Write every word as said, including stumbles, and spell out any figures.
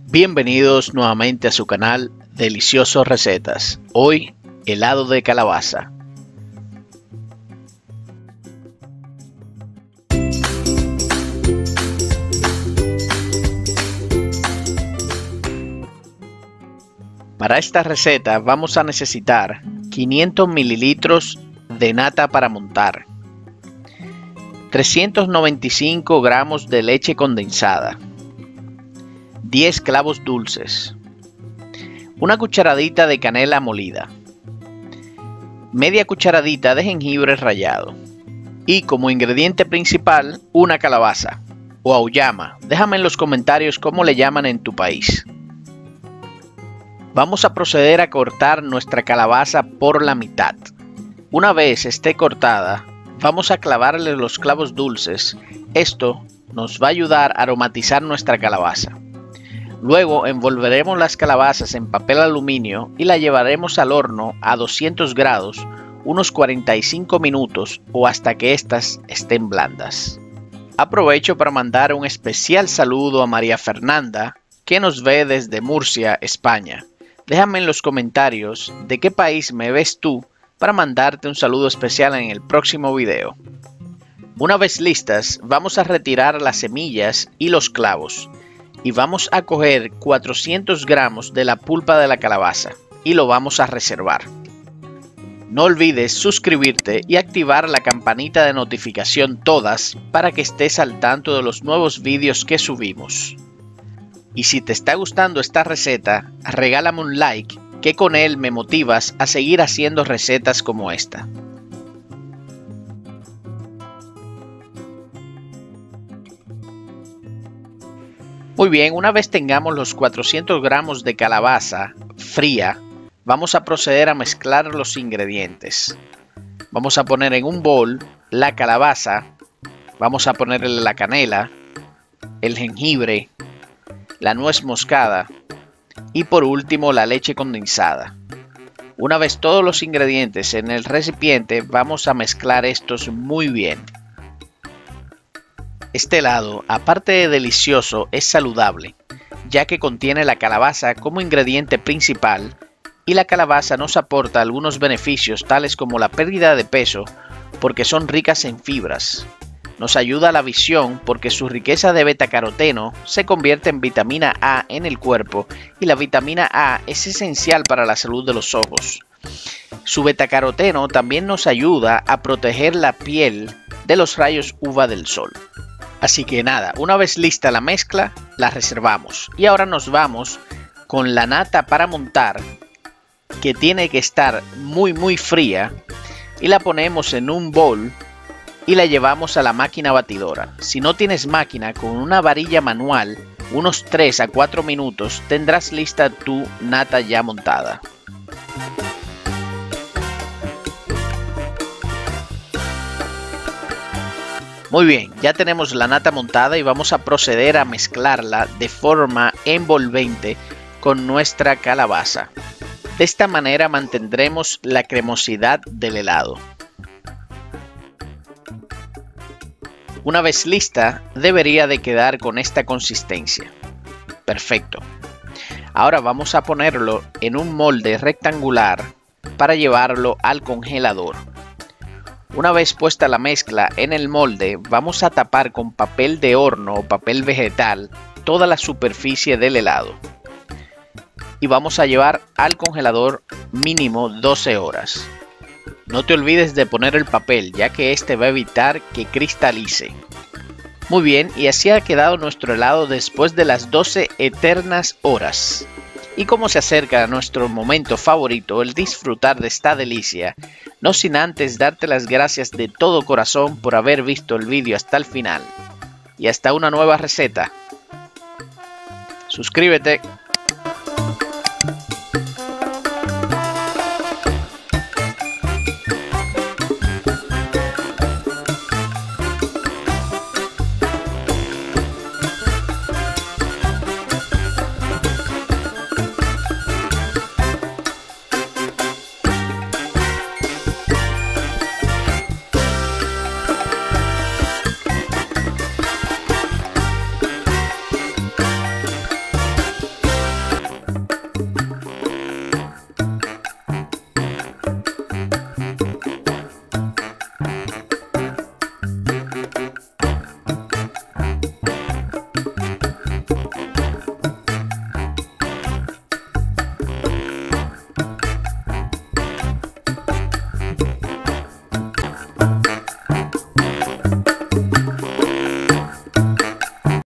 Bienvenidos nuevamente a su canal Delicioso Recetas. Hoy, helado de calabaza. Para esta receta vamos a necesitar quinientos mililitros de nata para montar, trescientos noventa y cinco gramos de leche condensada, diez clavos dulces, una cucharadita de canela molida, media cucharadita de jengibre rallado y como ingrediente principal una calabaza o auyama. Déjame en los comentarios cómo le llaman en tu país. Vamos a proceder a cortar nuestra calabaza por la mitad. Una vez esté cortada, vamos a clavarle los clavos dulces. Esto nos va a ayudar a aromatizar nuestra calabaza. Luego envolveremos las calabazas en papel aluminio y la llevaremos al horno a doscientos grados unos cuarenta y cinco minutos o hasta que éstas estén blandas. Aprovecho para mandar un especial saludo a María Fernanda, que nos ve desde Murcia, España. Déjame en los comentarios de qué país me ves tú para mandarte un saludo especial en el próximo video. Una vez listas, vamos a retirar las semillas y los clavos y vamos a coger cuatrocientos gramos de la pulpa de la calabaza y lo vamos a reservar. No olvides suscribirte y activar la campanita de notificación todas para que estés al tanto de los nuevos vídeos que subimos. Y si te está gustando esta receta, regálame un like, que con él me motivas a seguir haciendo recetas como esta. Muy bien, una vez tengamos los cuatrocientos gramos de calabaza fría, vamos a proceder a mezclar los ingredientes. Vamos a poner en un bol la calabaza, vamos a ponerle la canela, el jengibre, la nuez moscada y por último la leche condensada. Una vez todos los ingredientes en el recipiente, vamos a mezclar estos muy bien. Este helado, aparte de delicioso, es saludable, ya que contiene la calabaza como ingrediente principal y la calabaza nos aporta algunos beneficios tales como la pérdida de peso porque son ricas en fibras. Nos ayuda a la visión porque su riqueza de betacaroteno se convierte en vitamina A en el cuerpo y la vitamina A es esencial para la salud de los ojos. Su betacaroteno también nos ayuda a proteger la piel de los rayos U V A del sol. Así que nada, una vez lista la mezcla, la reservamos. Y ahora nos vamos con la nata para montar, que tiene que estar muy muy fría, y la ponemos en un bol y la llevamos a la máquina batidora. Si no tienes máquina, con una varilla manual, unos tres a cuatro minutos tendrás lista tu nata ya montada. Muy bien, ya tenemos la nata montada y vamos a proceder a mezclarla de forma envolvente con nuestra calabaza. De esta manera mantendremos la cremosidad del helado. Una vez lista, debería de quedar con esta consistencia. Perfecto. Ahora vamos a ponerlo en un molde rectangular para llevarlo al congelador. Una vez puesta la mezcla en el molde, vamos a tapar con papel de horno o papel vegetal toda la superficie del helado. Y vamos a llevar al congelador mínimo doce horas. No te olvides de poner el papel, ya que este va a evitar que cristalice. Muy bien, y así ha quedado nuestro helado después de las doce eternas horas. Y como se acerca a nuestro momento favorito, el disfrutar de esta delicia, no sin antes darte las gracias de todo corazón por haber visto el vídeo hasta el final. Y hasta una nueva receta. Suscríbete.